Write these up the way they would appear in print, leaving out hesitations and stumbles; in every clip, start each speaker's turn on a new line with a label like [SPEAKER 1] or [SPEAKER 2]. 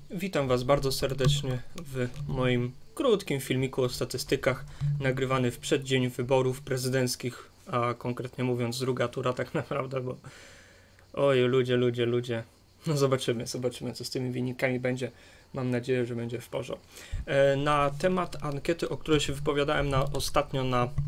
[SPEAKER 1] Witam Was bardzo serdecznie w moim krótkim filmiku o statystykach, nagrywany w przeddzień wyborów prezydenckich, a konkretnie mówiąc druga tura tak naprawdę, bo oj, ludzie. No zobaczymy, co z tymi wynikami będzie. Mam nadzieję, że będzie w porządku. Na temat ankiety, o której się wypowiadałem ostatnio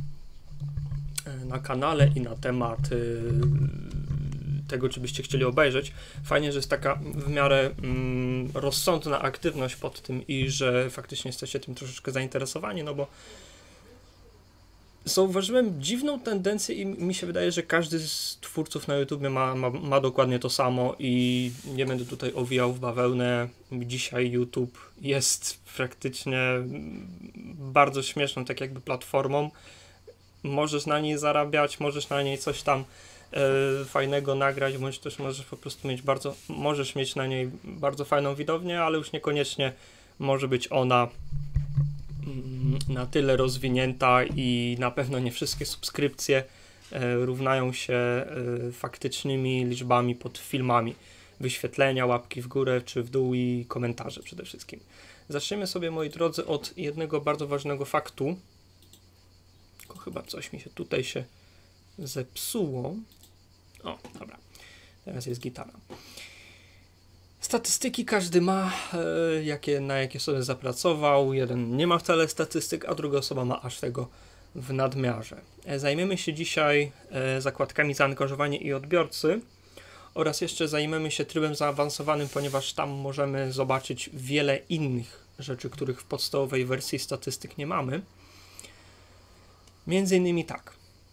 [SPEAKER 1] na kanale i na temat tego, czy byście chcieli obejrzeć. Fajnie, że jest taka w miarę rozsądna aktywność pod tym i że faktycznie jesteście tym troszeczkę zainteresowani, no bo zauważyłem dziwną tendencję i mi się wydaje, że każdy z twórców na YouTube ma dokładnie to samo i nie będę tutaj owijał w bawełnę. Dzisiaj YouTube jest praktycznie bardzo śmieszną tak jakby platformą. Możesz na niej zarabiać, możesz na niej coś tam fajnego nagrać, bądź też możesz po prostu mieć na niej bardzo fajną widownię, ale już niekoniecznie może być ona na tyle rozwinięta i na pewno nie wszystkie subskrypcje równają się faktycznymi liczbami pod filmami. Wyświetlenia, łapki w górę czy w dół i komentarze przede wszystkim. Zaczniemy sobie, moi drodzy, od jednego bardzo ważnego faktu. Tylko chyba coś mi się tutaj zepsuło. O, dobra. Teraz jest gitara. Statystyki każdy ma, na jakie sobie zapracował. Jeden nie ma wcale statystyk, a druga osoba ma aż tego w nadmiarze. Zajmiemy się dzisiaj zakładkami zaangażowanie i odbiorcy oraz jeszcze zajmiemy się trybem zaawansowanym, ponieważ tam możemy zobaczyć wiele innych rzeczy, których w podstawowej wersji statystyk nie mamy. Między innymi tak,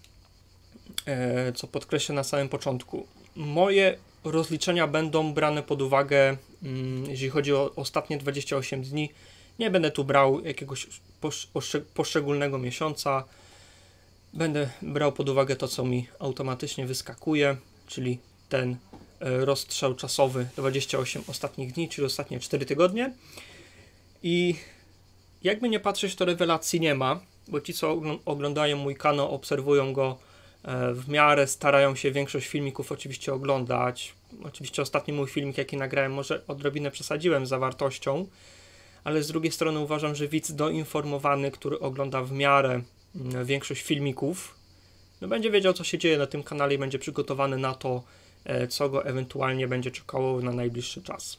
[SPEAKER 1] co podkreślę na samym początku. Moje rozliczenia będą brane pod uwagę, jeżeli chodzi o ostatnie 28 dni. Nie będę tu brał jakiegoś poszczególnego miesiąca. Będę brał pod uwagę to, co mi automatycznie wyskakuje, czyli ten rozstrzał czasowy 28 ostatnich dni, czyli ostatnie 4 tygodnie. I jakby nie patrzeć, to rewelacji nie ma, bo ci, co oglądają mój kanał, obserwują go w miarę, starają się większość filmików oczywiście oglądać. Oczywiście ostatni mój filmik, jaki nagrałem, może odrobinę przesadziłem z zawartością, ale z drugiej strony uważam, że widz doinformowany, który ogląda w miarę większość filmików, no będzie wiedział, co się dzieje na tym kanale i będzie przygotowany na to, co go ewentualnie będzie czekało na najbliższy czas.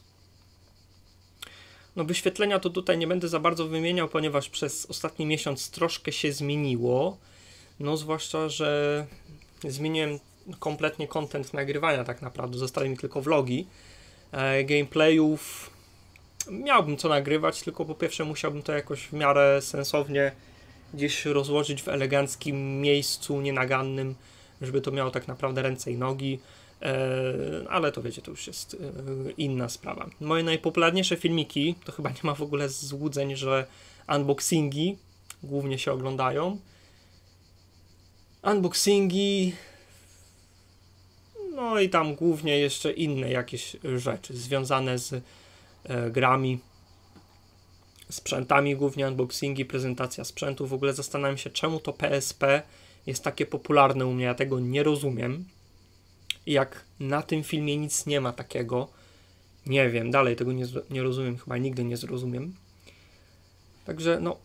[SPEAKER 1] No wyświetlenia to tutaj nie będę za bardzo wymieniał, ponieważ przez ostatni miesiąc troszkę się zmieniło. No zwłaszcza, że zmieniłem kompletnie content nagrywania tak naprawdę. Zostały mi tylko vlogi. Gameplayów miałbym co nagrywać, tylko po pierwsze musiałbym to jakoś w miarę sensownie gdzieś rozłożyć w eleganckim miejscu, nienagannym, żeby to miało tak naprawdę ręce i nogi. Ale to wiecie, to już jest inna sprawa. Moje najpopularniejsze filmiki, to chyba nie ma w ogóle złudzeń, że unboxingi głównie się oglądają. Unboxingi, no i tam głównie jeszcze inne jakieś rzeczy związane z grami, sprzętami, głównie unboxingi, prezentacja sprzętu. W ogóle zastanawiam się, czemu to PSP jest takie popularne u mnie, ja tego nie rozumiem. Jak na tym filmie nic nie ma takiego, nie wiem, dalej tego nie rozumiem, chyba nigdy nie zrozumiem. Także no,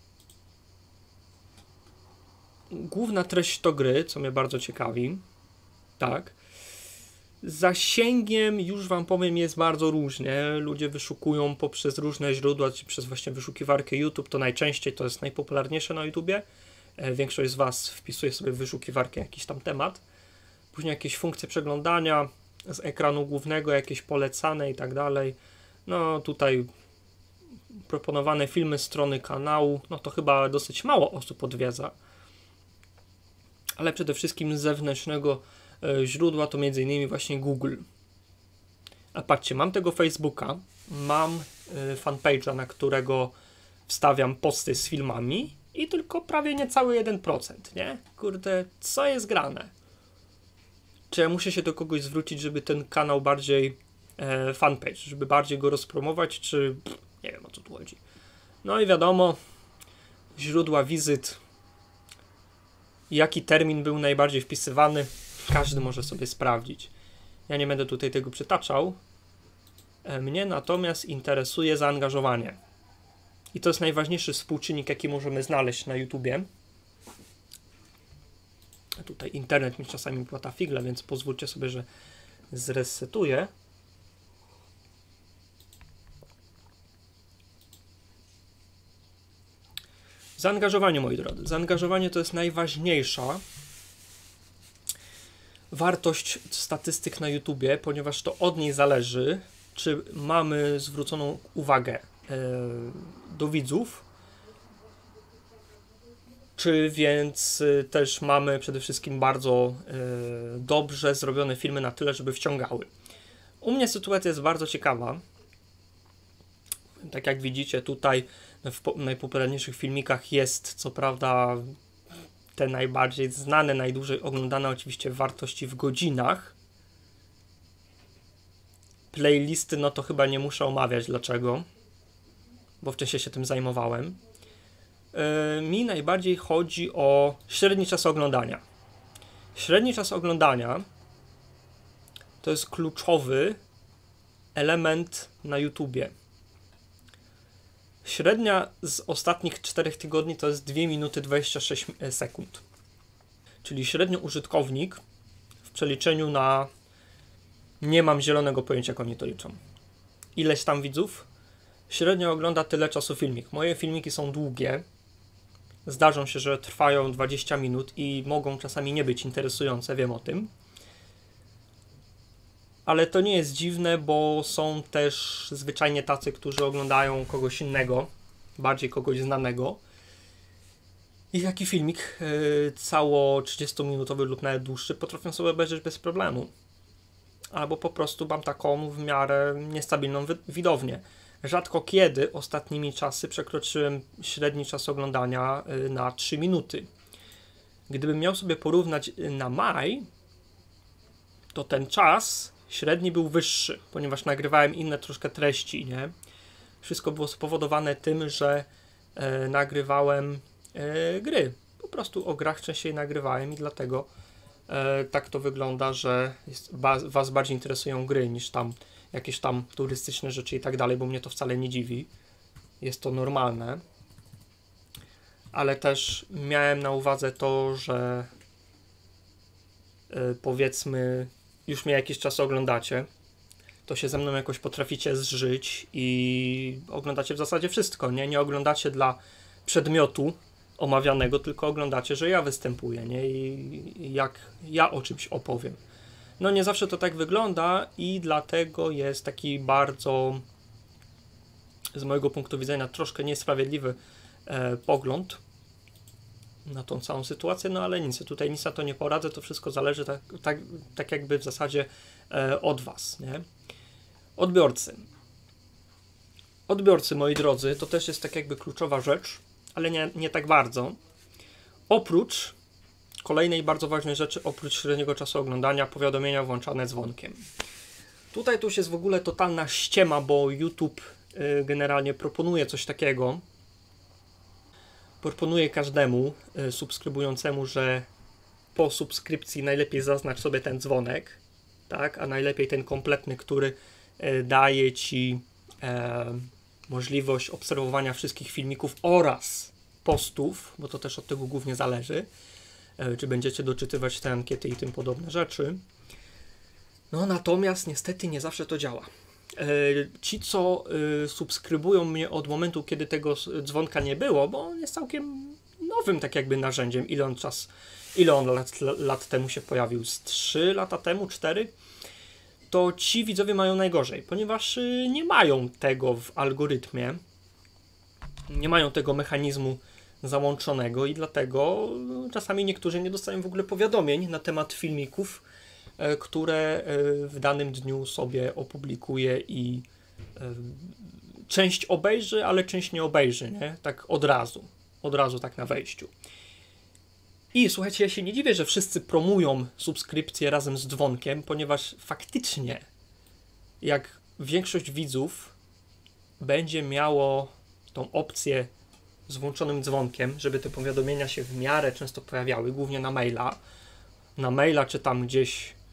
[SPEAKER 1] główna treść to gry, co mnie bardzo ciekawi, tak. Zasięgiem, już wam powiem, jest bardzo różnie. Ludzie wyszukują poprzez różne źródła, czy przez właśnie wyszukiwarkę YouTube, to najczęściej to jest najpopularniejsze na YouTubie. Większość z was wpisuje sobie w wyszukiwarkę jakiś tam temat. Później jakieś funkcje przeglądania z ekranu głównego, jakieś polecane i tak dalej. No tutaj proponowane filmy, strony kanału, no to chyba dosyć mało osób odwiedza. Ale przede wszystkim z zewnętrznego źródła to m.in. właśnie Google. A patrzcie, mam tego Facebooka, mam fanpage'a, na którego wstawiam posty z filmami i tylko prawie niecały 1%, nie? Kurde, co jest grane? Czy ja muszę się do kogoś zwrócić, żeby ten kanał bardziej fanpage, żeby bardziej go rozpromować, czy nie wiem, o co tu chodzi. No i wiadomo, źródła wizyt, jaki termin był najbardziej wpisywany, każdy może sobie sprawdzić. Ja nie będę tutaj tego przytaczał, Mnie natomiast interesuje zaangażowanie. I to jest najważniejszy współczynnik, jaki możemy znaleźć na YouTubie. Tutaj internet mi czasami płata figle, więc pozwólcie sobie, że zresetuję. Zaangażowanie, moi drodzy. Zaangażowanie to jest najważniejsza wartość statystyk na YouTubie, ponieważ to od niej zależy, czy mamy zwróconą uwagę do widzów, czy więc też mamy przede wszystkim bardzo dobrze zrobione filmy na tyle, żeby wciągały. U mnie sytuacja jest bardzo ciekawa. Tak jak widzicie tutaj w najpopularniejszych filmikach jest co prawda te najbardziej znane, najdłużej oglądane oczywiście wartości w godzinach. Playlisty no to chyba nie muszę omawiać dlaczego, bo wcześniej się tym zajmowałem. Mi najbardziej chodzi o średni czas oglądania. Średni czas oglądania to jest kluczowy element na YouTubie. Średnia z ostatnich 4 tygodni to jest 2 minuty 26 sekund. Czyli średnio użytkownik w przeliczeniu na... Nie mam zielonego pojęcia, jak oni to liczą. Ileś tam widzów średnio ogląda tyle czasu filmik. Moje filmiki są długie. Zdarzą się, że trwają 20 minut i mogą czasami nie być interesujące, wiem o tym. Ale to nie jest dziwne, bo są też zwyczajnie tacy, którzy oglądają kogoś innego, bardziej kogoś znanego. I taki filmik cało 30-minutowy lub nawet dłuższy potrafią sobie obejrzeć bez problemu. Albo po prostu mam taką w miarę niestabilną widownię. Rzadko kiedy ostatnimi czasy przekroczyłem średni czas oglądania na 3 minuty. Gdybym miał sobie porównać na maj, to ten czas średni był wyższy, ponieważ nagrywałem inne troszkę treści, nie? Wszystko było spowodowane tym, że nagrywałem gry. Po prostu o grach częściej nagrywałem i dlatego tak to wygląda, że was bardziej interesują gry niż tam jakieś tam turystyczne rzeczy i tak dalej, bo mnie to wcale nie dziwi. Jest to normalne. Ale też miałem na uwadze to, że powiedzmy już mnie jakiś czas oglądacie, to się ze mną jakoś potraficie zżyć i oglądacie w zasadzie wszystko, nie? Nie oglądacie dla przedmiotu omawianego, tylko oglądacie, że ja występuję, nie? I jak ja o czymś opowiem. No nie zawsze to tak wygląda i dlatego jest taki bardzo, z mojego punktu widzenia, troszkę niesprawiedliwy pogląd na tą całą sytuację, no ale nic, tutaj nic na to nie poradzę, to wszystko zależy tak jakby w zasadzie od was, nie? Odbiorcy, moi drodzy, to też jest tak jakby kluczowa rzecz, ale nie tak bardzo. Oprócz kolejnej bardzo ważnej rzeczy, oprócz średniego czasu oglądania, powiadomienia włączane dzwonkiem. Tutaj to już jest w ogóle totalna ściema, bo YouTube generalnie proponuje coś takiego. Proponuje każdemu subskrybującemu, że po subskrypcji najlepiej zaznacz sobie ten dzwonek, tak? A najlepiej ten kompletny, który daje ci możliwość obserwowania wszystkich filmików oraz postów, bo to też od tego głównie zależy, czy będziecie doczytywać te ankiety i tym podobne rzeczy. No natomiast niestety nie zawsze to działa. Ci, co subskrybują mnie od momentu, kiedy tego dzwonka nie było, bo on jest całkiem nowym tak jakby narzędziem, ile on lat temu się pojawił, z 3 lata temu, 4, to ci widzowie mają najgorzej, ponieważ nie mają tego w algorytmie, nie mają tego mechanizmu załączonego i dlatego czasami niektórzy nie dostają w ogóle powiadomień na temat filmików, które w danym dniu sobie opublikuję i część obejrzy, ale część nie obejrzy, nie? Tak od razu tak na wejściu. I słuchajcie, ja się nie dziwię, że wszyscy promują subskrypcję razem z dzwonkiem, ponieważ faktycznie jak większość widzów będzie miało tą opcję z włączonym dzwonkiem, żeby te powiadomienia się w miarę często pojawiały, głównie na maila czy tam gdzieś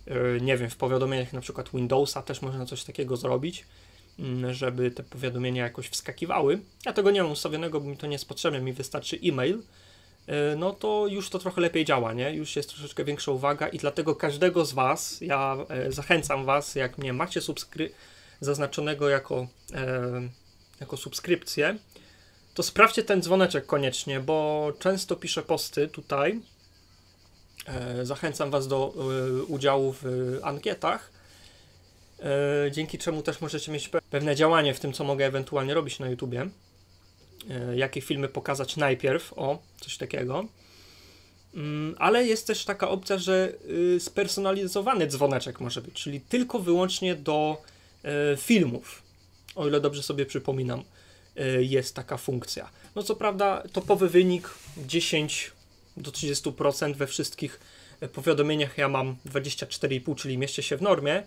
[SPEAKER 1] Nie wiem, w powiadomieniach na przykład Windowsa też można coś takiego zrobić, żeby te powiadomienia jakoś wskakiwały. Ja tego nie mam ustawionego, bo mi to nie jest potrzebne, mi wystarczy e-mail. No to już to trochę lepiej działa, nie? Już jest troszeczkę większa uwaga i dlatego każdego z Was, ja zachęcam Was, jak mnie macie zaznaczonego jako subskrypcję, to sprawdźcie ten dzwoneczek koniecznie, bo często piszę posty tutaj. Zachęcam Was do udziału w ankietach, dzięki czemu też możecie mieć pewne działanie w tym, co mogę ewentualnie robić na YouTubie. Jakie filmy pokazać najpierw, coś takiego. Ale jest też taka opcja, że spersonalizowany dzwoneczek może być, czyli tylko wyłącznie do filmów, o ile dobrze sobie przypominam, jest taka funkcja. No co prawda topowy wynik 10 do 30% we wszystkich powiadomieniach ja mam 24,5, czyli mieszczę się w normie,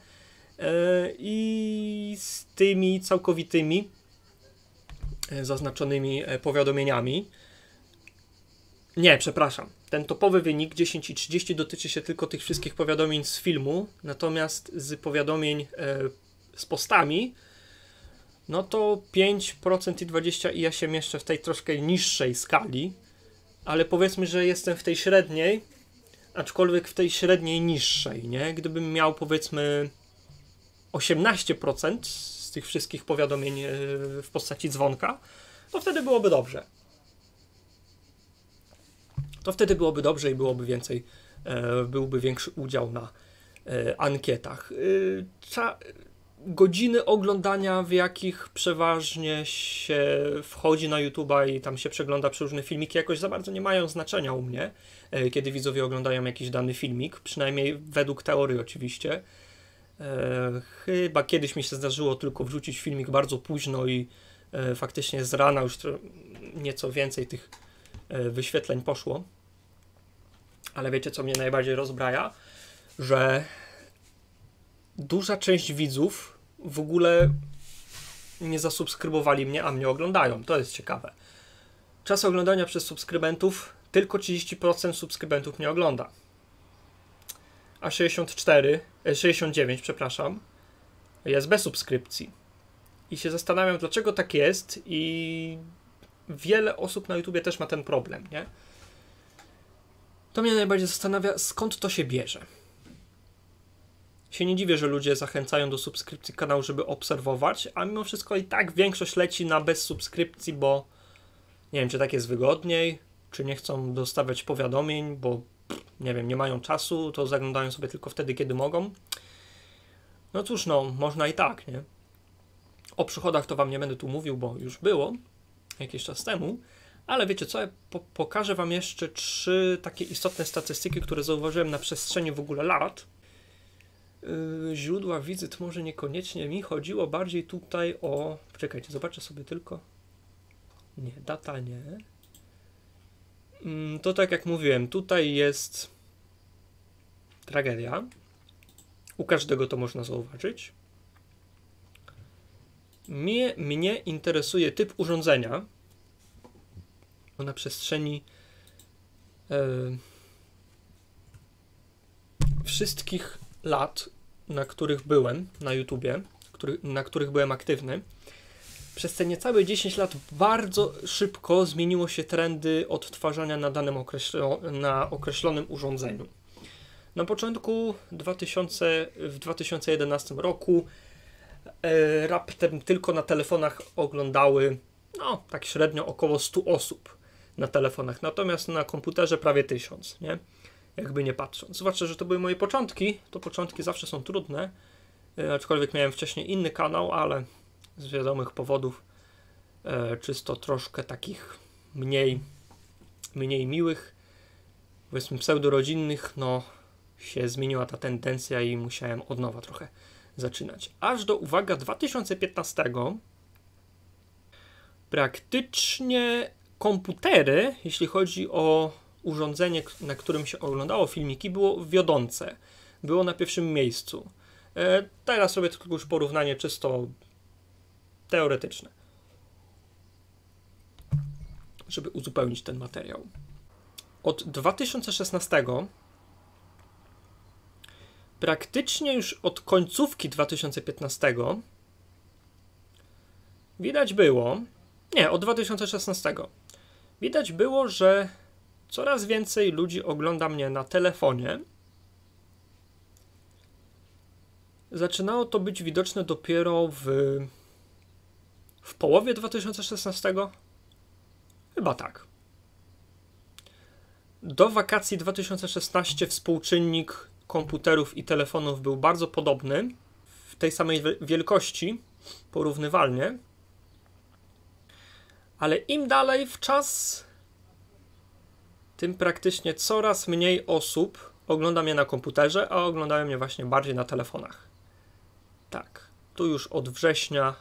[SPEAKER 1] i z tymi całkowitymi zaznaczonymi powiadomieniami. Nie, przepraszam. Ten topowy wynik 10 i 30 dotyczy się tylko tych wszystkich powiadomień z filmu, natomiast z powiadomień z postami, no to 5% i 20% i ja się mieszczę w tej troszkę niższej skali, ale powiedzmy, że jestem w tej średniej, aczkolwiek w tej średniej niższej, nie? Gdybym miał powiedzmy 18% z tych wszystkich powiadomień w postaci dzwonka, to wtedy byłoby dobrze. To wtedy byłoby dobrze i byłby większy udział na ankietach. Godziny oglądania, w jakich przeważnie się wchodzi na YouTube'a i tam się przegląda przeróżne filmiki, jakoś za bardzo nie mają znaczenia u mnie, kiedy widzowie oglądają jakiś dany filmik, przynajmniej według teorii oczywiście. Chyba kiedyś mi się zdarzyło tylko wrzucić filmik bardzo późno i faktycznie z rana już nieco więcej tych wyświetleń poszło. Ale wiecie, co mnie najbardziej rozbraja? Że duża część widzów w ogóle nie zasubskrybowali mnie, a mnie oglądają. To jest ciekawe. Czas oglądania przez subskrybentów, tylko 30% subskrybentów mnie ogląda. A 69, przepraszam, jest bez subskrypcji. I się zastanawiam, dlaczego tak jest, i wiele osób na YouTubie też ma ten problem, nie? To mnie najbardziej zastanawia, skąd to się bierze. Się nie dziwię, że ludzie zachęcają do subskrypcji kanału, żeby obserwować, a mimo wszystko i tak większość leci na bez subskrypcji, bo nie wiem, czy tak jest wygodniej, czy nie chcą dostawać powiadomień, bo nie wiem, nie mają czasu, to zaglądają sobie tylko wtedy, kiedy mogą. No cóż, no, można i tak, nie? O przychodach to wam nie będę tu mówił, bo już było jakiś czas temu, ale wiecie co, ja pokażę wam jeszcze 3 takie istotne statystyki, które zauważyłem na przestrzeni w ogóle lat. Źródła wizyt może niekoniecznie, mi chodziło bardziej tutaj o... Czekajcie, zobaczę sobie tylko. Nie, data nie. To tak jak mówiłem, tutaj jest tragedia. U każdego to można zauważyć. Mnie interesuje typ urządzenia, bo na przestrzeni wszystkich lat, na których byłem na YouTubie, na których byłem aktywny, przez te niecałe 10 lat bardzo szybko zmieniło się trendy odtwarzania na danym na określonym urządzeniu. Na początku w 2011 roku raptem tylko na telefonach oglądały, no tak średnio około 100 osób na telefonach, natomiast na komputerze prawie 1000, nie? Jakby nie patrząc. Zwłaszcza, że to były moje początki, to początki zawsze są trudne, aczkolwiek miałem wcześniej inny kanał, ale z wiadomych powodów, czysto troszkę takich mniej miłych, powiedzmy pseudorodzinnych, no się zmieniła ta tendencja i musiałem od nowa trochę zaczynać. Aż do, uwaga, 2015 praktycznie komputery, jeśli chodzi o urządzenie, na którym się oglądało filmiki, było wiodące. Było na pierwszym miejscu. Teraz robię tylko już porównanie czysto teoretyczne, żeby uzupełnić ten materiał. Od 2016 praktycznie już od końcówki 2015 widać było, nie, od 2016, widać było, że coraz więcej ludzi ogląda mnie na telefonie. Zaczynało to być widoczne dopiero w połowie 2016? Chyba tak. Do wakacji 2016 współczynnik komputerów i telefonów był bardzo podobny, w tej samej wielkości, porównywalnie, ale im dalej w czas, tym praktycznie coraz mniej osób ogląda mnie na komputerze, a oglądają mnie właśnie bardziej na telefonach. Tak, tu już od września,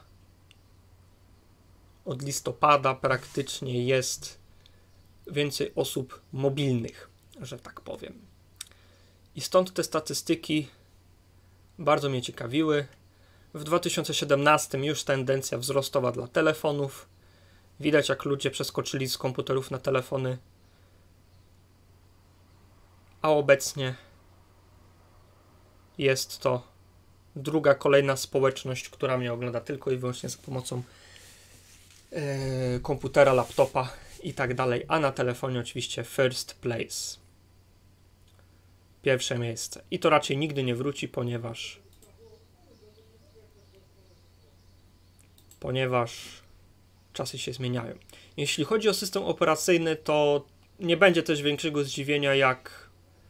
[SPEAKER 1] od listopada praktycznie jest więcej osób mobilnych, że tak powiem. I stąd te statystyki bardzo mnie ciekawiły. W 2017 już tendencja wzrostowa dla telefonów. Widać, jak ludzie przeskoczyli z komputerów na telefony. A obecnie jest to druga, kolejna społeczność, która mnie ogląda tylko i wyłącznie za pomocą komputera, laptopa i tak dalej, a na telefonie oczywiście first place. Pierwsze miejsce. I to raczej nigdy nie wróci, ponieważ czasy się zmieniają. Jeśli chodzi o system operacyjny, to nie będzie też większego zdziwienia, jak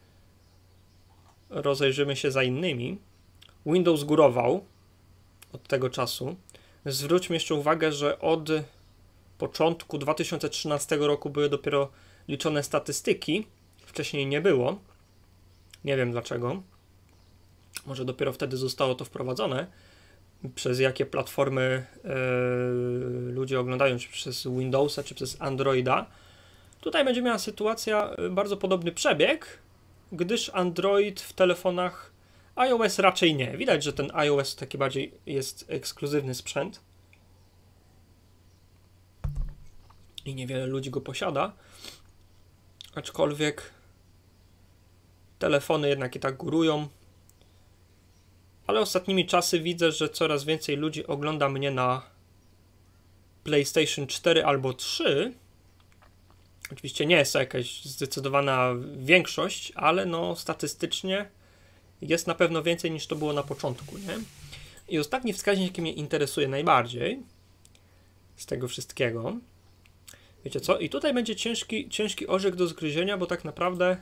[SPEAKER 1] rozejrzymy się za innymi. Windows górował od tego czasu. Zwróćmy jeszcze uwagę, że od początku 2013 roku były dopiero liczone statystyki. Wcześniej nie było. Nie wiem dlaczego. Może dopiero wtedy zostało to wprowadzone. Przez jakie platformy ludzie oglądają, czy przez Windowsa, czy przez Androida. Tutaj będzie miała sytuacja bardzo podobny przebieg, gdyż Android w telefonach iOS raczej nie. Widać, że ten iOS taki bardziej jest ekskluzywny sprzęt i niewiele ludzi go posiada, aczkolwiek telefony jednak i tak górują. Ale ostatnimi czasy widzę, że coraz więcej ludzi ogląda mnie na PlayStation 4 albo 3. Oczywiście nie jest to jakaś zdecydowana większość, ale no statystycznie jest na pewno więcej niż to było na początku, nie? I ostatni wskaźnik, jaki mnie interesuje najbardziej z tego wszystkiego, wiecie co? I tutaj będzie ciężki orzech do zgryzienia, bo tak naprawdę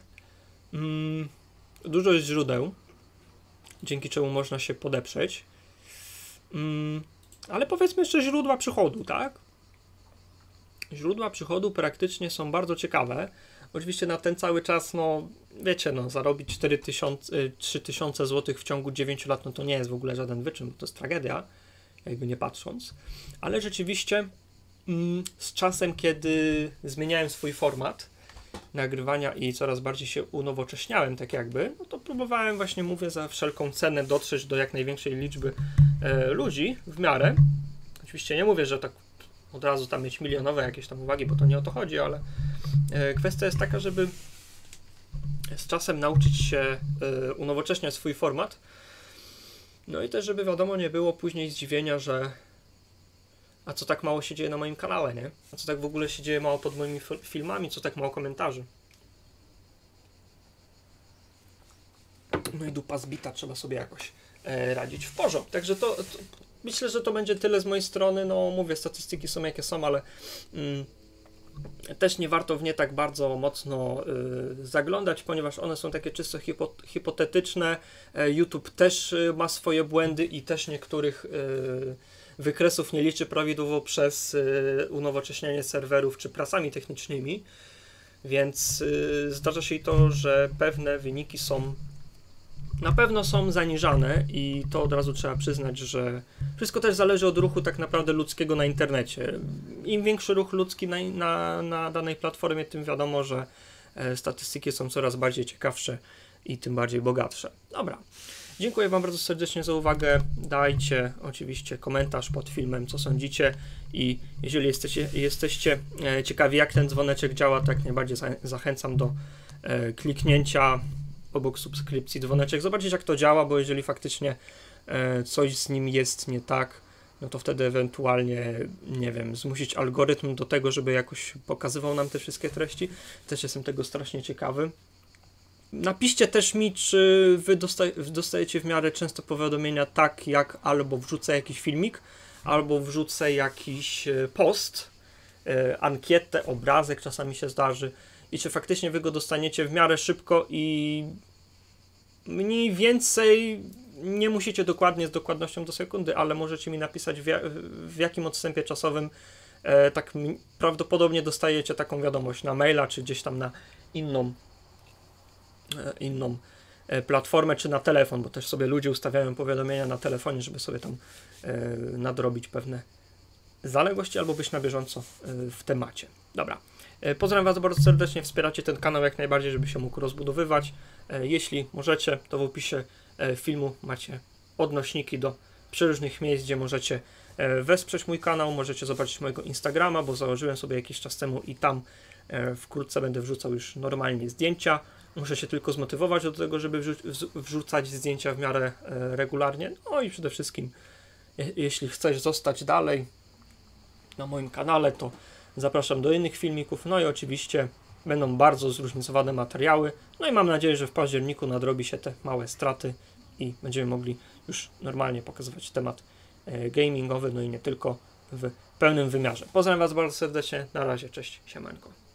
[SPEAKER 1] dużo jest źródeł, dzięki czemu można się podeprzeć. Ale powiedzmy jeszcze źródła przychodu, tak? Źródła przychodu praktycznie są bardzo ciekawe. Oczywiście na ten cały czas, no wiecie, no zarobić 3000 zł w ciągu 9 lat, no to nie jest w ogóle żaden wyczyn, to jest tragedia, jakby nie patrząc. Ale rzeczywiście z czasem, kiedy zmieniałem swój format nagrywania i coraz bardziej się unowocześniałem, tak jakby, no to próbowałem właśnie, mówię, za wszelką cenę dotrzeć do jak największej liczby ludzi w miarę. Oczywiście nie mówię, że tak od razu tam mieć milionowe jakieś tam uwagi, bo to nie o to chodzi, ale kwestia jest taka, żeby z czasem nauczyć się unowocześniać swój format. No i też, żeby wiadomo, nie było później zdziwienia, że a co tak mało się dzieje na moim kanale, nie? A co tak w ogóle się dzieje mało pod moimi filmami, co tak mało komentarzy. No i dupa zbita, trzeba sobie jakoś radzić w porządku. Także to myślę, że to będzie tyle z mojej strony. No mówię, statystyki są jakie są, ale też nie warto w nie tak bardzo mocno zaglądać, ponieważ one są takie czysto hipotetyczne. YouTube też ma swoje błędy i też niektórych wykresów nie liczy prawidłowo przez unowocześnianie serwerów czy pracami technicznymi, więc zdarza się i to, że pewne wyniki na pewno są zaniżane i to od razu trzeba przyznać, że wszystko też zależy od ruchu tak naprawdę ludzkiego na internecie. Im większy ruch ludzki na danej platformie, tym wiadomo, że statystyki są coraz bardziej ciekawsze i tym bardziej bogatsze. Dobra, dziękuję Wam bardzo serdecznie za uwagę. Dajcie oczywiście komentarz pod filmem, co sądzicie, i jeżeli jesteście ciekawi, jak ten dzwoneczek działa, tak najbardziej zachęcam do kliknięcia obok subskrypcji dzwoneczek, zobaczyć jak to działa, bo jeżeli faktycznie coś z nim jest nie tak, no to wtedy ewentualnie, nie wiem, zmusić algorytm do tego, żeby jakoś pokazywał nam te wszystkie treści. Też jestem tego strasznie ciekawy. Napiszcie też mi, czy wy dostajecie w miarę często powiadomienia, tak jak albo wrzucę jakiś filmik, albo wrzucę jakiś post, ankietę, obrazek czasami się zdarzy, i czy faktycznie wy go dostaniecie w miarę szybko i mniej więcej nie musicie dokładnie, z dokładnością do sekundy, ale możecie mi napisać w jakim odstępie czasowym tak prawdopodobnie dostajecie taką wiadomość na maila, czy gdzieś tam na inną platformę, czy na telefon, bo też sobie ludzie ustawiają powiadomienia na telefonie, żeby sobie tam nadrobić pewne zaległości albo być na bieżąco w temacie. Dobra. Pozdrawiam Was bardzo serdecznie, wspieracie ten kanał jak najbardziej, żeby się mógł rozbudowywać. Jeśli możecie, to w opisie filmu macie odnośniki do przeróżnych miejsc, gdzie możecie wesprzeć mój kanał, możecie zobaczyć mojego Instagrama, bo założyłem sobie jakiś czas temu i tam wkrótce będę wrzucał już normalnie zdjęcia. Muszę się tylko zmotywować do tego, żeby wrzucać zdjęcia w miarę regularnie. No i przede wszystkim, jeśli chcesz zostać dalej na moim kanale, to zapraszam do innych filmików. No i oczywiście będą bardzo zróżnicowane materiały. No i mam nadzieję, że w październiku nadrobi się te małe straty i będziemy mogli już normalnie pokazywać temat gamingowy, no i nie tylko w pełnym wymiarze. Pozdrawiam Was bardzo serdecznie. Na razie, cześć, siemanko.